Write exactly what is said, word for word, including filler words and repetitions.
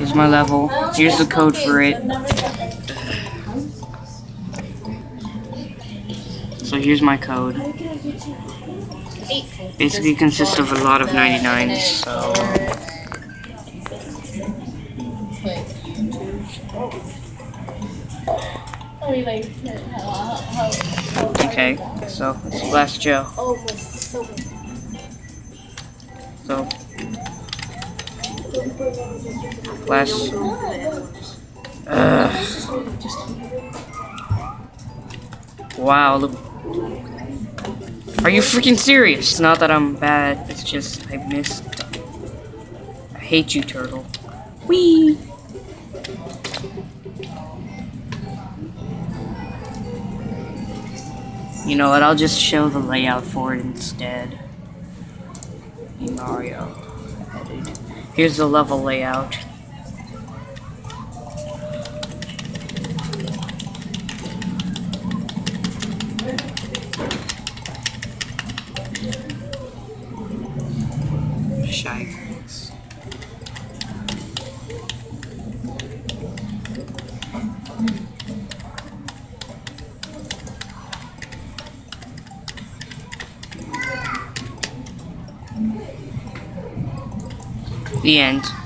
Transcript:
Here's my level. Here's the code for it. So here's my code. Basically consists of a lot of ninety-nines, so... Okay, so it's Glass Joe. So... Glass... Uh, wow, look... Are you freaking serious? Not that I'm bad, it's just I missed. I hate you, turtle. Whee! You know what, I'll just show the layout for it instead. In Mario. Edit. Here's the level layout. Shy things. The end.